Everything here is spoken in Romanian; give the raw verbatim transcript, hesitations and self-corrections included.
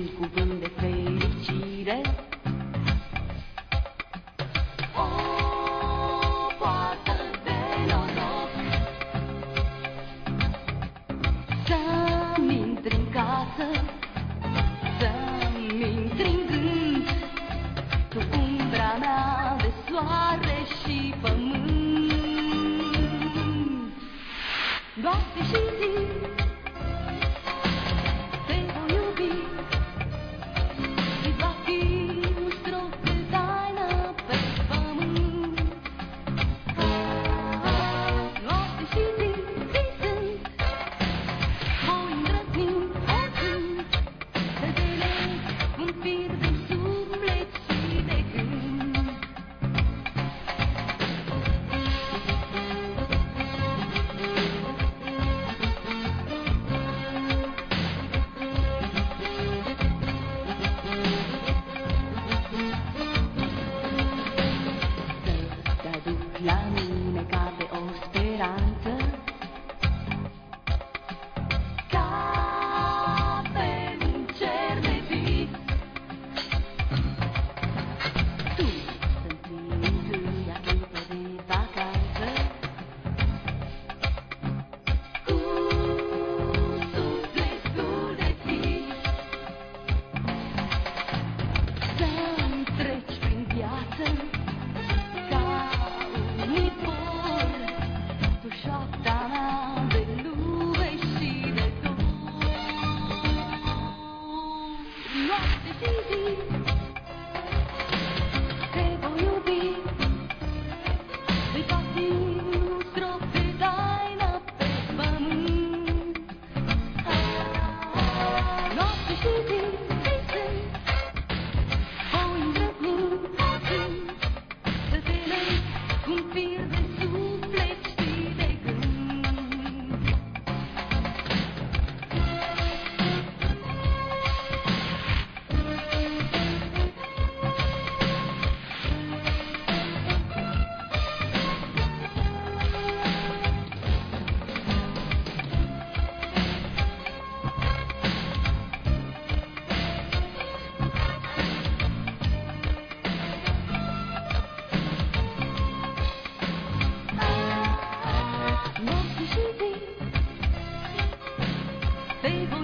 un cuvânt de fericire. O poartă de noroc să-mi intri în casă, să-mi intri în gând, tu umbra mea de soare și pământ. Noapte și zi te voi iubi, îți va fi un strop de taină pe pământ. Noapte și zi, visând, voi îndrăzni oricând, să deleg un fir de suflet și de gând. Să te aduc la mine ca pe o speranță, ca pe un cer de vis. Tu să-mi ții întâia clipă de vacanță, cu sufletul de vis. Să-mi treci prin viață ca un nipor, tu șoapta mea de lume și de dor. Noapte și zi te voi iubi, îi va fi un strop de taină pe pământ. Noapte și zi, visând, voi îndrăzni oricând, să te leg un fir de suflet și de gând. Noapte și zi te voi